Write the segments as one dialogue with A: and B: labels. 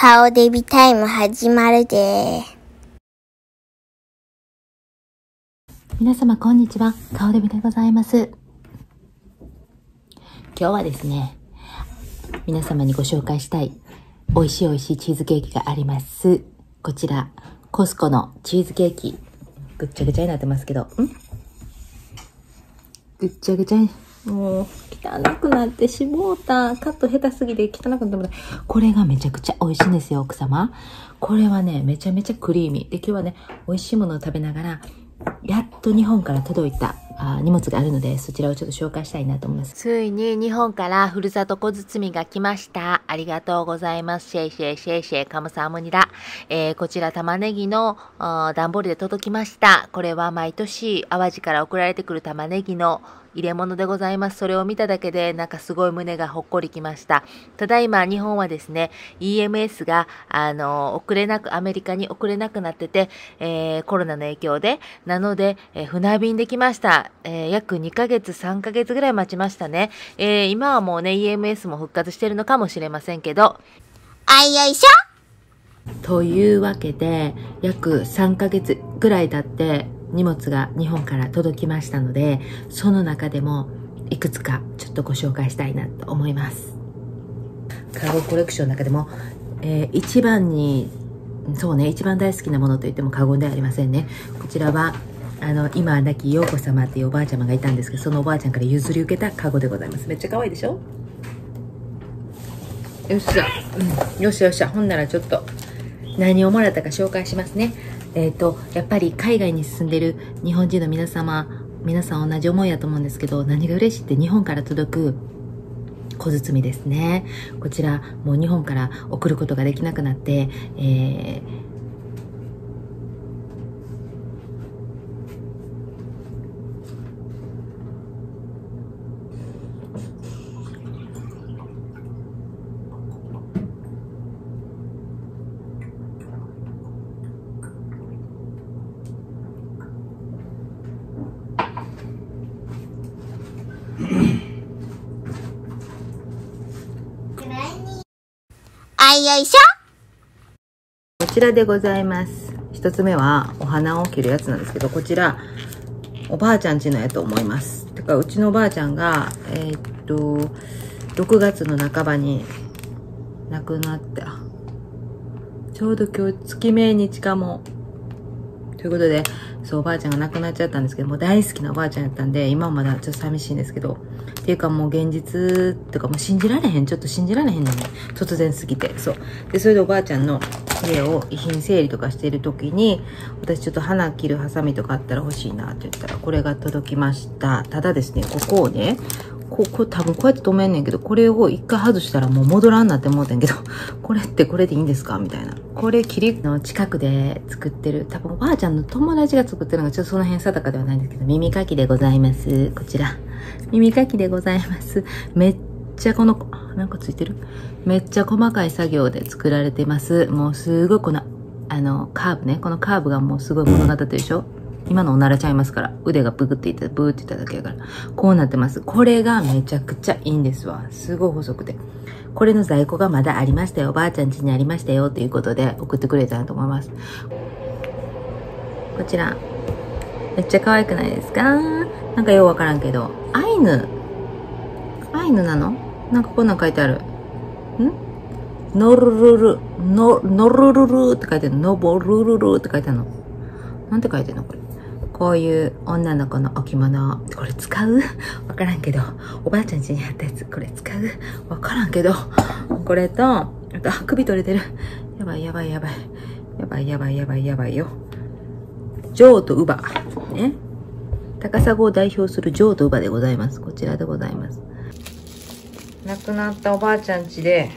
A: 顔デビタイム始まるで。
B: 皆様こんにちは、顔デビでございます。今日はですね、皆様にご紹介したい美味しいチーズケーキがあります。こちら、コスコのチーズケーキ。ぐっちゃぐちゃになってますけど、ぐっちゃぐちゃに、もう汚くなってしもうた。カット下手すぎて汚くなってもらった。これがめちゃくちゃ美味しいんですよ、奥様。これはね、めちゃめちゃクリーミー。で、今日はね、美味しいものを食べながら、やっと日本から届いた荷物があるので、そちらをちょっと紹介したいなと思います。ついに日本からふるさと小包が来ました。ありがとうございます。シェイシェイシェイシェイカムサハムニダ。こちら玉ねぎの段ボールで届きました。これは毎年淡路から送られてくる玉ねぎの入れ物でございます。それを見ただけでなんかすごい胸がほっこりきました。ただいま日本はですね、EMS がアメリカに送れなくなってて、コロナの影響で、なので、船便できました。約2ヶ月、3ヶ月ぐらい待ちましたね。今はもうね、EMS も復活してるのかもしれませんけど。
A: あいよいしょ
B: というわけで、約3ヶ月ぐらい経って、荷物が日本から届きましたので、その中でもいくつかちょっとご紹介したいなと思います。カゴコレクションの中でも、一番大好きなものといっても過言ではありませんね。こちらは今亡き陽子様っていうおばあちゃまがいたんですけど、そのおばあちゃんから譲り受けたカゴでございます。めっちゃ可愛いでしょ。よっしゃ、よっしゃよっしゃ。ほんならちょっと何をもらったか紹介しますね。やっぱり海外に住んでる日本人の皆さん同じ思いやと思うんですけど、何が嬉しいって日本から届く小包ですね。こちらもう日本から送ることができなくなって、
A: あいよいしょ
B: こちらでございます。一つ目はお花を切るやつなんですけど、こちらおばあちゃん家のやと思います。てかうちのおばあちゃんが6月の半ばに亡くなった。ちょうど今日月命日かも。ということで、そうおばあちゃんが亡くなっちゃったんですけども、大好きなおばあちゃんやったんで、今はまだちょっと寂しいんですけど、っていうかもう現実とかもう信じられへん、ちょっと信じられへんのね。突然すぎて。そう。で、それでおばあちゃんの家を遺品整理とかしている時に、私ちょっと花切るハサミとかあったら欲しいなって言ったら、これが届きました。ただですね、ここをね、こう多分こうやって止めんねんけど、これを一回外したらもう戻らんなって思ってんけど、これってこれでいいんですかみたいな。これ切りの近くで作ってる、多分おばあちゃんの友達が作ってるのがちょっとその辺定かではないんですけど、耳かきでございます。こちら。耳かきでございます。めっちゃなんかついてる？めっちゃ細かい作業で作られてます。もうすごいカーブね。このカーブがもうすごい物語ってるでしょ？今のおならちゃいますから。腕がブーっていっただけだから。こうなってます。これがめちゃくちゃいいんですわ。すごい細くて。これの在庫がまだありましたよ。おばあちゃん家にありましたよ。ということで送ってくれたなと思います。こちら。めっちゃ可愛くないですか？なんかようわからんけど。アイヌなの？なんかこんなん書いてある。ノルルルって書いてあるの。ノボルルルって書いてあるの。なんて書いてるのこれ。こういう女の子の置物。これ使う？わからんけど。おばあちゃん家にあったやつ。これ使う？わからんけど。これと、あと、首取れてる。やばいよ。ジョーとウバ。ね。高砂を代表するジョーとウバでございます。こちらでございます。亡くなったおばあちゃん家で、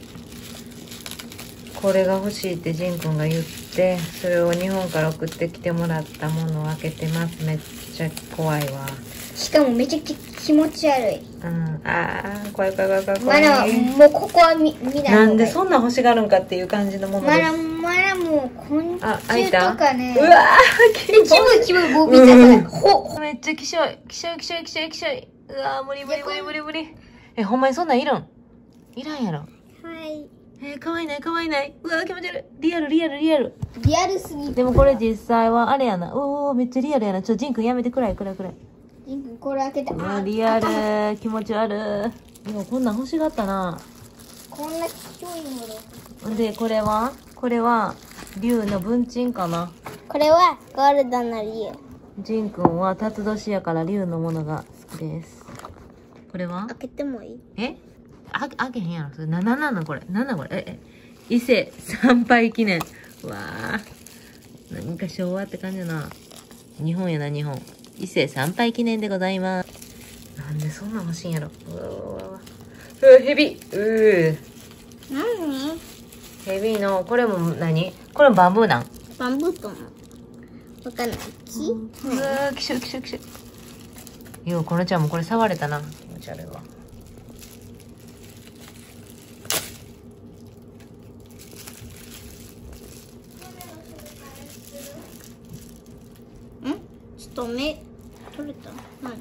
B: これが欲しいってジンくんが言って、それを日本から送ってきてもらったものを開けてます。めっちゃ怖いわ。
A: しかもめちゃくちゃ気持ち悪い。
B: 怖い。
A: まだ、もうここは見ない。
B: なんでそんな欲しがるんかっていう感じのものです。
A: まだもう昆虫とかね。
B: うわー、
A: キモい、もう見たから。
B: めっちゃきしょい。うわー、無理。ほんまにそんなんいらんやろ。
A: はい。
B: かわいいない、かわいいない。うわ、気持ち悪い。リアル、リアル、リアル。
A: リアルすぎる。
B: でもこれ実際はあれやな。めっちゃリアルやな。ジンくんやめて、くらい。
A: ジンくん、これ開けて。
B: うわ、リアル。気持ち悪い。でもこんなん欲しがったな。
A: こんなちっちゃいの
B: で、これは竜の文鎮かな。
A: これはゴールドの竜。
B: ジンくんは辰年やから竜のものが好きです。これは
A: 開けてもいい？
B: 開けへんやろ。それなんこれ。なんこれ。伊勢参拝記念。うわー。何か昭和って感じやな。日本やな、日本。伊勢参拝記念でございます。なんでそんなん欲しいんやろ。ヘビ。
A: 何？
B: ヘビの、これもこれもバンブーなん？
A: バンブーと思う。わかんない。
B: きしょ。このちゃんもこれ触れたな。気持ち悪いわ。
A: ちょっと目取れた？何？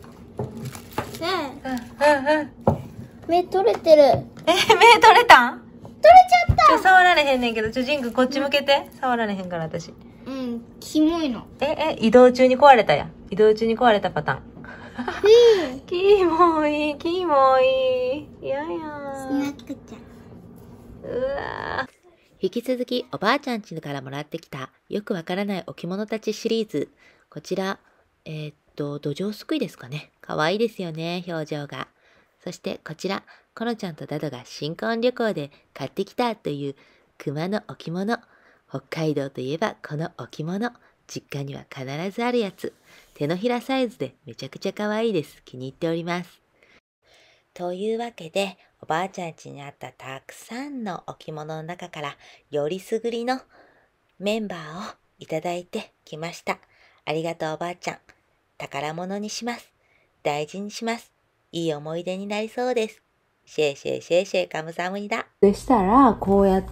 A: 目取れてる。
B: 目取れたん？
A: 取れちゃった。
B: 触られへんねんけど、ジンくんこっち向けて。触られへんから私。
A: キモいの。
B: 移動中に壊れたや。移動中に壊れたパターン。キモい。いや。
A: スナックちゃん。
B: うわ。引き続きおばあちゃん家からもらってきたよくわからない置物たちシリーズ。こちら、土壌すくいですかね。かわいいですよね、表情が。そしてこちら、このちゃんとダドが新婚旅行で買ってきたという熊の置物。北海道といえばこの置物。実家には必ずあるやつ。手のひらサイズでめちゃくちゃ可愛いです。気に入っております。というわけで、おばあちゃん家にあったたくさんの置物の中からよりすぐりのメンバーをいただいてきました。ありがとうおばあちゃん。宝物にします。大事にします。いい思い出になりそうです。シェイシェイカムサムニだ。でしたら、こうやって、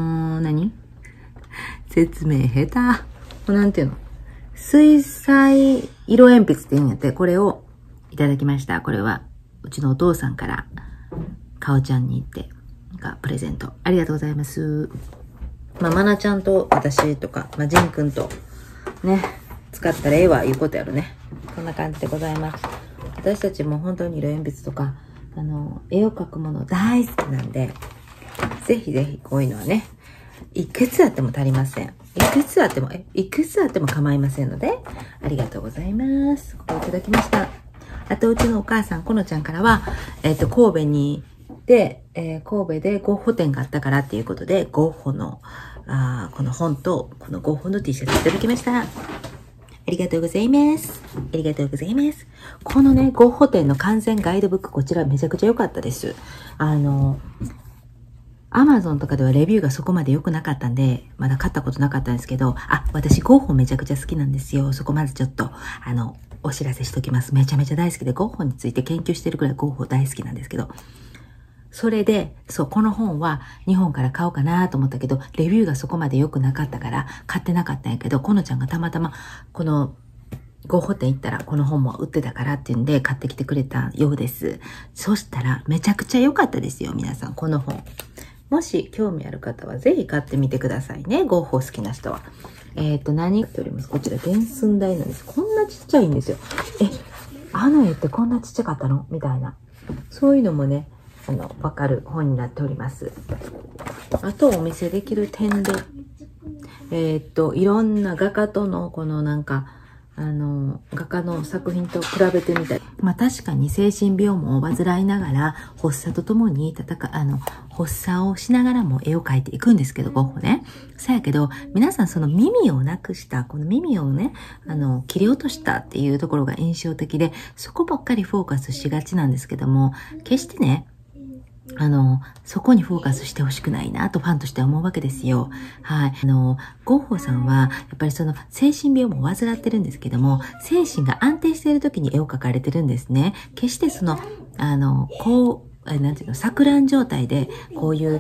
B: 説明下手。なんていうの？水彩色鉛筆って言うんやって、これをいただきました。これは、うちのお父さんから、かおちゃんに言って、プレゼント。ありがとうございます。まなちゃんと私とか、ジンくんと、ね、使ったらええわ、いうことやろね。こんな感じでございます。私たちも本当に色鉛筆とか、絵を描くもの大好きなんで、ぜひぜひこういうのはね、いくつあっても足りません。いくつあっても構いませんので、ありがとうございます。ここいただきました。あと、うちのお母さん、このちゃんからは、神戸に行って、神戸でゴッホ展があったからっていうことで、ゴッホの、この本と、このゴッホの T シャツいただきました。ありがとうございます。ありがとうございます。このね、ゴッホ展の完全ガイドブック、こちらめちゃくちゃ良かったです。Amazon とかではレビューがそこまで良くなかったんで、まだ買ったことなかったんですけど、私ゴッホめちゃくちゃ好きなんですよ。そこまずちょっと、お知らせしときます。めちゃめちゃ大好きで、ゴッホについて研究してるくらいゴッホ大好きなんですけど、それで、この本は日本から買おうかなと思ったけど、レビューがそこまで良くなかったから買ってなかったんやけど、このちゃんがたまたま、このゴッホ店行ったらこの本も売ってたからっていうんで買ってきてくれたようです。そしたらめちゃくちゃ良かったですよ、皆さん、この本。もし興味ある方はぜひ買ってみてくださいね、ゴッホ好きな人は。何っております。こちら原寸大なんです。こんなちっちゃいんですよ。絵ってこんなちっちゃかったのみたいな。そういうのもね、わかる本になっております。あとお見せできる点で、いろんな画家とのこの画家の作品と比べてみたり。確かに精神病も患いながら、発作とともに発作をしながらも絵を描いていくんですけど、ゴッホね。そうやけど、皆さんその耳をなくした、この耳をね、切り落としたっていうところが印象的で、そこばっかりフォーカスしがちなんですけども、決してね、そこにフォーカスしてほしくないなとファンとして思うわけですよ。はい。ゴッホさんは、やっぱりその精神病も患ってるんですけども、精神が安定している時に絵を描かれてるんですね。決してその、錯乱状態で、こういう、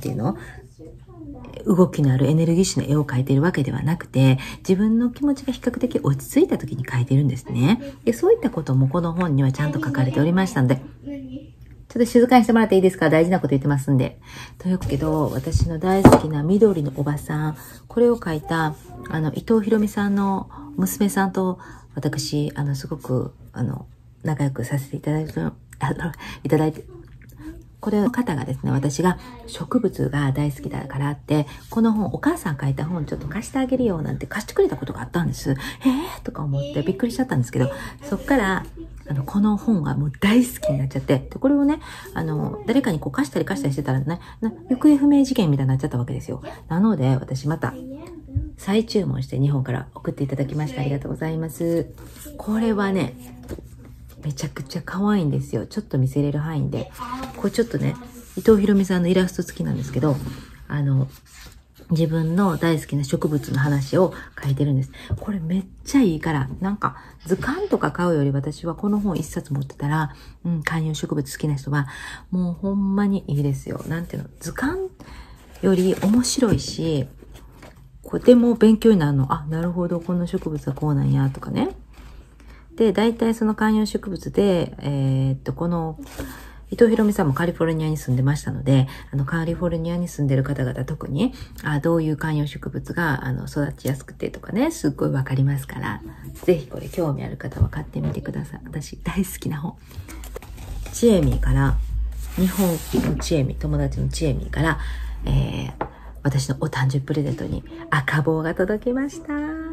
B: 動きのあるエネルギッシュな絵を描いているわけではなくて、自分の気持ちが比較的落ち着いた時に描いてるんですね。で、そういったこともこの本にはちゃんと書かれておりましたので、 ちょっと静かにしてもらっていいですか？大事なこと言ってますんで。というけど、私の大好きな緑のおばさん。これを書いた、伊藤博美さんの娘さんと、私、すごく、仲良くさせていただいて、これの方がですね、私が植物が大好きだからって、この本、お母さん書いた本ちょっと貸してあげるよなんて貸してくれたことがあったんです。とか思ってびっくりしちゃったんですけど、そっから、この本がもう大好きになっちゃって、で、これをね、誰かにこう貸したりしてたらね、行方不明事件みたいになっちゃったわけですよ。なので、私また、再注文して日本から送っていただきました。ありがとうございます。これはね、めちゃくちゃ可愛いんですよ。ちょっと見せれる範囲で。これちょっとね、伊藤博美さんのイラスト付きなんですけど、自分の大好きな植物の話を書いてるんです。これめっちゃいいから、なんか図鑑とか買うより私はこの本一冊持ってたら、観葉植物好きな人はもうほんまにいいですよ。なんていうの、図鑑より面白いし、これでも勉強になるの。なるほど、この植物はこうなんや、とかね。で、大体その観葉植物で、この、伊藤博美さんもカリフォルニアに住んでましたので、カリフォルニアに住んでる方々特に、どういう観葉植物が、育ちやすくてとかね、すっごいわかりますから、ぜひこれ興味ある方は買ってみてください。私大好きな本。ちえみから、日本のちえみ、友達のちえみから、私のお誕生日プレゼントに赤棒が届きました。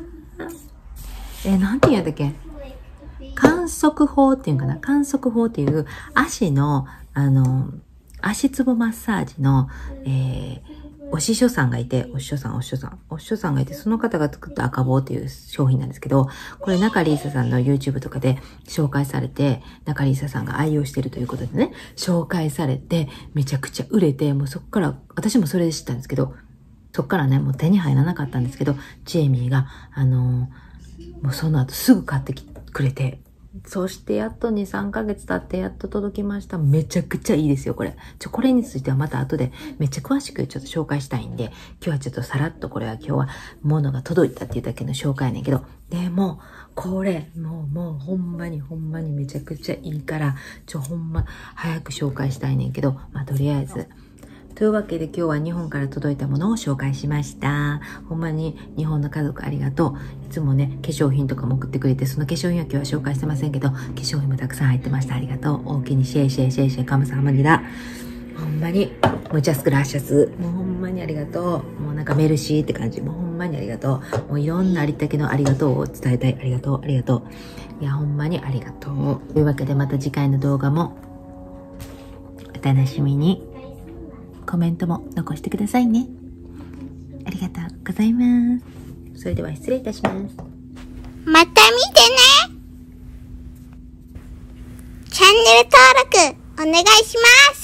B: なんて言うんだっけ？観測法っていうかな？観測法っていう足の、足つぼマッサージの、お師匠さんがいて、お師匠さんがいて、その方が作った赤棒っていう商品なんですけど、これ中里依紗さんの YouTube とかで紹介されて、中里依紗さんが愛用してるということでね、紹介されて、めちゃくちゃ売れて、もうそっから、私もそれで知ったんですけど、そっからね、もう手に入らなかったんですけど、チエミーが、もうその後すぐ買ってくれて、そしてやっと2、3ヶ月経ってやっと届きました。めちゃくちゃいいですよ、これ。これについてはまた後でめっちゃ詳しくちょっと紹介したいんで、今日はちょっとさらっとこれは今日は物が届いたっていうだけの紹介やねんけど、でも、これ、もうほんまにめちゃくちゃいいから、ほんま早く紹介したいねんけど、とりあえず、というわけで今日は日本から届いたものを紹介しました。ほんまに日本の家族ありがとう。いつもね、化粧品とかも送ってくれて、その化粧品は今日は紹介してませんけど、化粧品もたくさん入ってました。ありがとう。大きにシェイシェイ、カムサハマニダ。ほんまに、ムチャスクラッシャス。もうほんまにありがとう。もうなんかメルシーって感じ。もうほんまにありがとう。もういろんなありったけのありがとうを伝えたい。ありがとう。いや、ほんまにありがとう。というわけでまた次回の動画も、お楽しみに。コメントも残してくださいね。ありがとうございます。それでは失礼いたします。
A: また見てね。チャンネル登録お願いします。